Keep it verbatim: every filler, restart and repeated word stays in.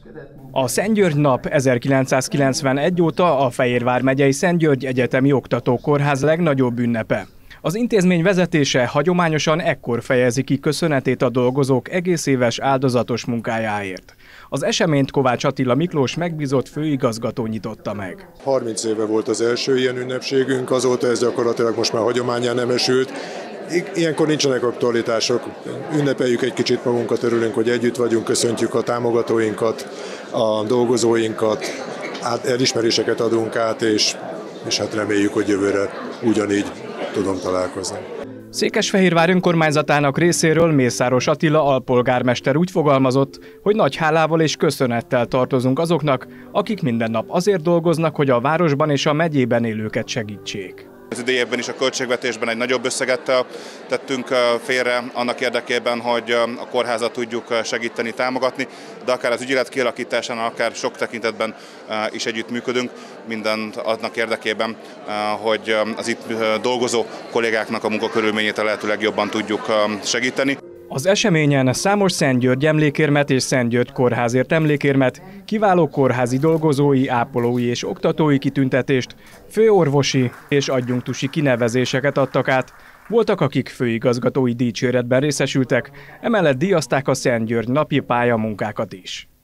A Szentgyörgy nap ezerkilencszázkilencvenegy óta a Fehérvár megyei Szentgyörgy Egyetemi Oktatókórház legnagyobb ünnepe. Az intézmény vezetése hagyományosan ekkor fejezi ki köszönetét a dolgozók egész éves áldozatos munkájáért. Az eseményt Kovács Attila Miklós megbízott főigazgató nyitotta meg. harminc éve volt az első ilyen ünnepségünk, azóta ez gyakorlatilag most már hagyománnyá nemesült. Ilyenkor nincsenek aktualitások, ünnepeljük egy kicsit magunkat, örülünk, hogy együtt vagyunk, köszöntjük a támogatóinkat, a dolgozóinkat, elismeréseket adunk át, és, és hát reméljük, hogy jövőre ugyanígy tudom találkozni. Székesfehérvár önkormányzatának részéről Mészáros Attila alpolgármester úgy fogalmazott, hogy nagy hálával és köszönettel tartozunk azoknak, akik minden nap azért dolgoznak, hogy a városban és a megyében élőket segítsék. Az idei évben is a költségvetésben egy nagyobb összeget tettünk félre annak érdekében, hogy a kórházat tudjuk segíteni, támogatni, de akár az ügyelet kialakításán, akár sok tekintetben is együtt működünk, mindent annak érdekében, hogy az itt dolgozó kollégáknak a munkakörülményét a lehető legjobban tudjuk segíteni. Az eseményen számos Szentgyörgy emlékérmet és Szentgyörgy kórházért emlékérmet, kiváló kórházi dolgozói, ápolói és oktatói kitüntetést, főorvosi és adjunktusi kinevezéseket adtak át. Voltak, akik főigazgatói dicséretben részesültek, emellett díjazták a Szentgyörgy napi pályamunkákat is.